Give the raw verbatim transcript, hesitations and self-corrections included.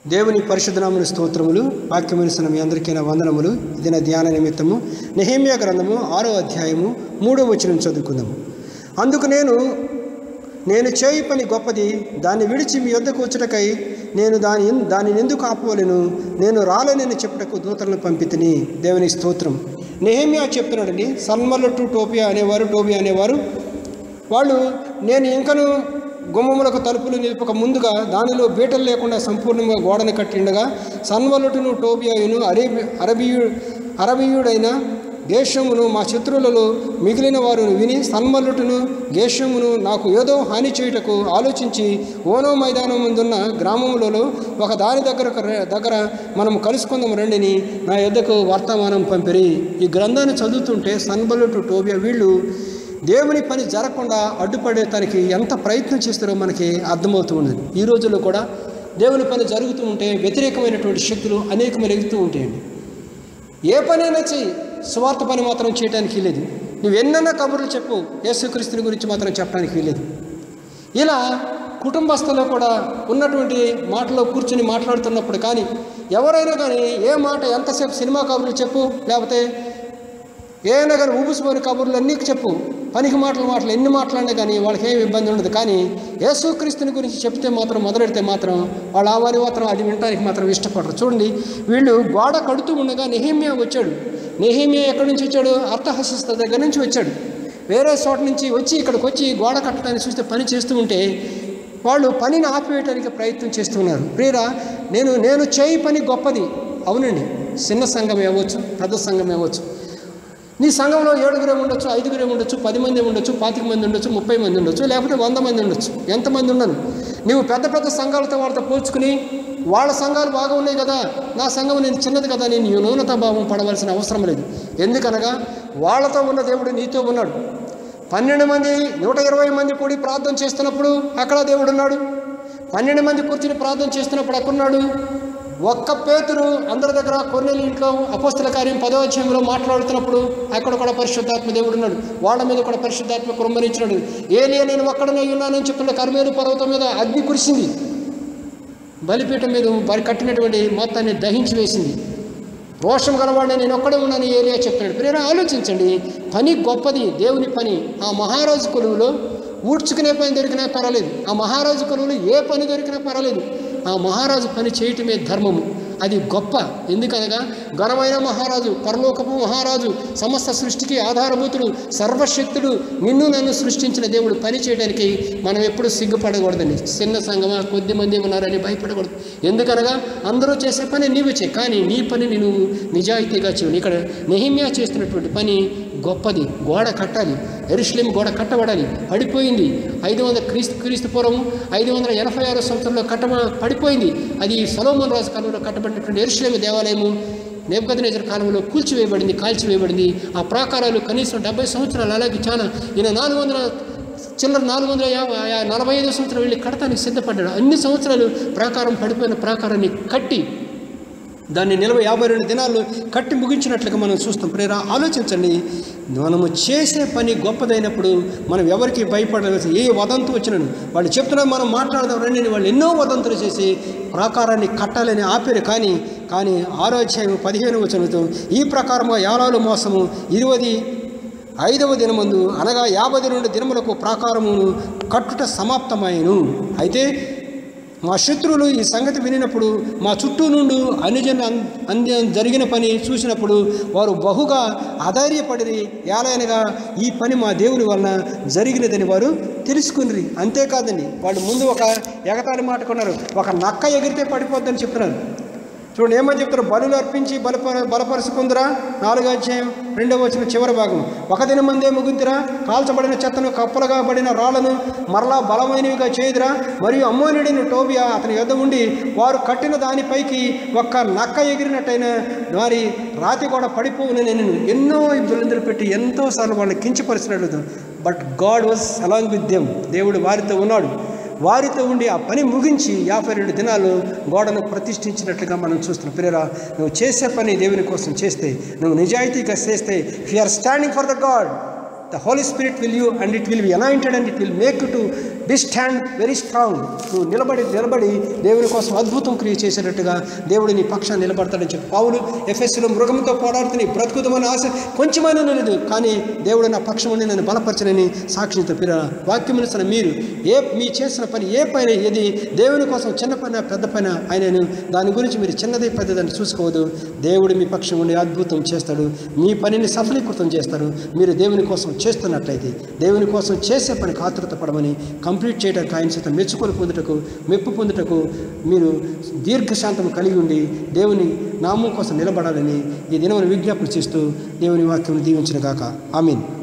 దేవుని పరిశుద్ధ నామమున స్తోత్రములు. వాక్యమునిస్తున్న మీ అందరికీ నా వందనములు. ఇది నా ధ్యాన నిమిత్తము నెహెమ్యా గ్రంథము ఆరో అధ్యాయము మూడో వచనం చదువుకుందాము. అందుకు నేను నేను చేయి పని గొప్పది, దాన్ని విడిచి మీ యొద్దకు వచ్చుటకై నేను దాని దానిని ఎందుకు ఆపవలెను, నేను రాలేనని చెప్పుటకు దూతలను పంపితిని. దేవుని స్తోత్రం. నెహెమ్యా చెప్తున్నాడండి. సన్మర్లటు టోపియా అనేవారు టోబియా అనేవారు వాళ్ళు నేను ఇంకను గుమ్మములకు తలుపులు నిలుపక ముందుగా దానిలో బీటలు లేకుండా సంపూర్ణంగా గోడను కట్టిండగా సన్వలుటును టోబియాయును అరేబి అరబియు అరబియుడైన గేషమును మా శత్రువులలో మిగిలిన వారును విని సన్మల్లుటును గేషమును నాకు ఏదో హాని చేయుటకు ఆలోచించి ఓనో మైదానం ముందున్న గ్రామములలో ఒక దాని దగ్గర దగ్గర మనం కలుసుకుందాం రండిని నా యొద్దకు వర్తమానం పంపిరి. ఈ గ్రంథాన్ని చదువుతుంటే సన్మల్లుటు టోబియా వీళ్ళు దేవుని పని జరగకుండా అడ్డుపడేటానికి ఎంత ప్రయత్నం చేస్తారో మనకి అర్థమవుతూ ఉంది. ఈ రోజుల్లో కూడా దేవుని పని జరుగుతూ ఉంటే వ్యతిరేకమైనటువంటి శక్తులు అనేకమైన ఎగుతూ ఉంటాయండి. ఏ పనైనా చెయ్యి, స్వార్థ పని మాత్రం చేయడానికి వీలేదు. నువ్వు ఎన్నైనా కబుర్లు చెప్పు, యేసుక్రీస్తుని గురించి మాత్రం చెప్పడానికి వీలేదు. ఇలా కుటుంబస్తులు కూడా ఉన్నటువంటి మాటలో కూర్చుని మాట్లాడుతున్నప్పుడు కానీ ఎవరైనా కానీ ఏ మాట ఎంతసేపు సినిమా కబుర్లు చెప్పు, లేకపోతే ఏమైనా కానీ ఊపిసిపోయిన కబుర్లు అన్నీ చెప్పు, పనికి మాటలు మాటలు ఎన్ని మాట్లాడినా కానీ వాళ్ళకి ఏమి ఇబ్బంది ఉండదు. కానీ యేసుక్రీస్తుని గురించి చెప్తే మాత్రం మొదలెడితే మాత్రం వాళ్ళు ఆ వారి మాత్రం అది వినడానికి మాత్రం ఇష్టపడరు. చూడండి, వీళ్ళు గోడ కడుతూ ఉండగా నెహెమ్యా వచ్చాడు. నెహెమ్యా ఎక్కడి నుంచి వచ్చాడు? అర్థహస్త దగ్గర నుంచి వచ్చాడు. వేరే చోట నుంచి వచ్చి ఇక్కడికి వచ్చి గోడ కట్టడానికి చూస్తే పని చేస్తూ ఉంటే వాళ్ళు పనిని ఆపివేయడానికి ప్రయత్నం చేస్తున్నారు. ప్రియరా, నేను నేను చేయి పని గొప్పది. అవునండి, చిన్న సంఘం ఇవ్వచ్చు, పెద్ద సంఘం ఇవ్వచ్చు. నీ సంఘంలో ఏడుగురే ఉండొచ్చు, ఐదుగురే ఉండొచ్చు, పది మంది ఉండొచ్చు, పాతిక మంది ఉండొచ్చు, ముప్పై మంది ఉండొచ్చు, లేకపోతే వంద మంది ఉండొచ్చు. ఎంతమంది ఉండను. నువ్వు పెద్ద పెద్ద సంఘాలతో వాళ్ళతో పోల్చుకుని వాళ్ళ సంఘాలు బాగా ఉన్నాయి కదా, నా సంఘం నేను చిన్నది కదా, నేను న్యూనత భావం పడవలసిన అవసరం లేదు. ఎందుకనగా వాళ్ళతో ఉన్న దేవుడు నీతో ఉన్నాడు. పన్నెండు మంది నూట ఇరవై మంది కూడి ప్రార్థన చేస్తున్నప్పుడు అక్కడ దేవుడు ఉన్నాడు. పన్నెండు మంది కూర్చుని ప్రార్థన చేస్తున్నప్పుడు అక్కడున్నాడు. ఒక్క పేతురు అందరి దగ్గర కొన్నేళ్ళ ఇంట్లో అపోస్తల కార్యం పదో అధ్యాయంలో మాట్లాడుతున్నప్పుడు అక్కడ కూడా పరిశుద్ధాత్మ దేవుడు ఉన్నాడు. వాళ్ళ మీద కూడా పరిశుద్ధాత్మ కుమ్మరించినాడు. ఏలియా నేను ఒక్కడనే ఉన్నానని చెప్తున్న కర్మేలు పర్వతం మీద అగ్ని కురిసింది, బలిపీఠం మీద వారి కట్టినటువంటి మొత్తాన్ని దహించి వేసింది. రోషం గలవాడిని నేను ఒక్కడే ఉన్నాను ఏలియా చెప్తున్నాడు. ప్రేర ఆలోచించండి, పని గొప్పది, దేవుని పని. ఆ మహారాజు కొలువులో ఊడ్చుకునే పని దొరికినా పర్వాలేదు, ఆ మహారాజు కొలువులో ఏ పని దొరికినా పర్వాలేదు. ఆ మహారాజు పని చేయటమే ధర్మము, అది గొప్ప. ఎందుకనగా ఘనమైన మహారాజు, పరలోకపు మహారాజు, సమస్త సృష్టికి ఆధారభూతుడు, సర్వశక్తుడు, నిన్ను నన్ను సృష్టించిన దేవుడు పని చేయడానికి మనం ఎప్పుడు సిగ్గుపడకూడదండి. చిన్న సంఘమా, కొద్ది మంది ఉన్నారని భయపడకూడదు. ఎందుకనగా అందరూ చేసే పని నీవు చేయి, కానీ నీ పనిని నువ్వు నిజాయితీగా చేయవు. ఇక్కడ నెహెమ్యా చేస్తున్నటువంటి పని గొప్పది. గోడ కట్టాలి, యెరూషలేము గోడ కట్టబడాలి. పడిపోయింది. ఐదు వందల క్రీస్తు క్రీస్తు పూర్వం ఐదు వందల ఎనభై ఆరో సంవత్సరంలో కట్ట పడిపోయింది. అది సొలొమోను రాజు కాలంలో కట్టబడినటువంటి యెరూషలేము దేవాలయము నెబుకద్నెజరు కాలంలో కూల్చివేయబడింది, కాల్చివేయబడింది. ఆ ప్రాకారాలు కనీసం డెబ్బై సంవత్సరాలు, అలాగే చాలా ఈయన నాలుగు వందల చిల్లర నాలుగు వందల యాభై నలభై ఐదు సంవత్సరాలు వెళ్ళి కడతానికి సిద్ధపడ్డాడు. అన్ని సంవత్సరాలు ప్రాకారం పడిపోయిన ప్రాకారాన్ని కట్టి దాన్ని నిలవ యాభై రెండు దినాలు కట్టి ముగించినట్లుగా మనం చూస్తాం. ప్రేర ఆలోచించండి, మనము చేసే పని గొప్పదైనప్పుడు మనం ఎవరికి భయపడవలసి ఏ వదంతు వచ్చినను వాళ్ళు చెప్తున్నా మనం మాట్లాడదాం రండి, వాళ్ళు ఎన్నో వదంతులు చేసి ప్రాకారాన్ని కట్టాలని ఆపారు. కానీ కానీ ఆరో అధ్యాయం పదిహేను వచనంతో ఈ ప్రకారంగా యాలాలు మోసము ఇరువది ఐదవ దినమందు అనగా యాభై రెండు దినములకు ప్రాకారమును కట్టుట సమాప్తమైను. అయితే మా శత్రువులు ఈ సంగతి వినినప్పుడు మా చుట్టూ నుండి అన్యజన అంద జరిగిన పని చూసినప్పుడు వారు బహుగా ఆధైర్యపడి ఏలైనగా ఈ పని మా దేవుని వలన జరిగినదని వారు తెలుసుకుని. అంతేకాదండి, వాళ్ళు ముందు ఒక ఎగతాళి మాట కొన్నారు, ఒక నక్క ఎగిరితే పడిపోద్దని చెప్తున్నారు. చూడండి ఏమని చెప్తారు, బలులు అర్పించి బలప బలపరుచుకుందిరా నాలుగో అధ్యాయం రెండవ వచనం చివరి భాగం. ఒక దినం మందే ముగిందిరా, కాల్చబడిన చెత్తను కప్పలుగా పడిన రాళ్లను మరలా బలమైనవిగా చేయుదురా. మరియు అమ్మోనుడైన టోబియా అతని యొద్ద ఉండి వారు కట్టిన దానిపైకి ఒక్క నక్క ఎగిరినట్టయిన వారి రాతి కూడా పడిపోవునని నేను ఎన్నో ఇబ్బందులు పెట్టి ఎంతోసార్లు వాళ్ళని కించపరిచినట్లు. But God was along with them. దేవుడు వారితో ఉన్నాడు. వారితో ఉండి ఆ పని ముగించి యాభై రెండు దినాలు గోడను ప్రతిష్ఠించినట్లుగా మనం చూస్తున్నాం. ప్రియరా, నువ్వు చేసే పని దేవుని కోసం చేస్తే, నువ్వు నిజాయితీగా చేస్తే, if you are standing for the God, the Holy Spirit will you and it will be anointed and it will make you to be stand very strong. నువ్వు నిలబడి నిలబడి దేవుని కోసం అద్భుతం క్రియ చేసేటట్టుగా దేవుడు నీ పక్షాన్ని నిలబడతాడని చెప్పి పౌలు ఎఫెసులో మృగంతో పోరాడుతున్న బ్రతుకుదమని ఆశ కొంచెమైనా లేదు, కానీ దేవుడు నా పక్షం ఉండి నన్ను బలపరచనని సాక్షితో పిల్ల వాక్యమునిస్తున్న మీరు ఏ మీ చేసిన పని ఏ పైన ఏది దేవుని కోసం చిన్న పైన పెద్ద పైన ఆయనను దాని గురించి మీరు చిన్నది పెద్దదని చూసుకోవద్దు. దేవుడు మీ పక్షం ఉండి అద్భుతం చేస్తాడు, మీ పనిని సఫలీకృతం చేస్తారు. మీరు దేవుని కోసం చేస్తున్నట్లయితే దేవుని కోసం చేసే పని ఆతురత పడమని కంప్లీట్ చేయడానికి ఆయన చేత మెచ్చుకొని పొందుటకు మెప్పు పొందుటకు మీరు దీర్ఘశాంతం కలిగి ఉండి దేవుని నామం కోసం నిలబడాలని ఈ దినమును విజ్ఞాపన చేస్తూ దేవుని వాక్యం దీవించిన గాక. ఆమీన్.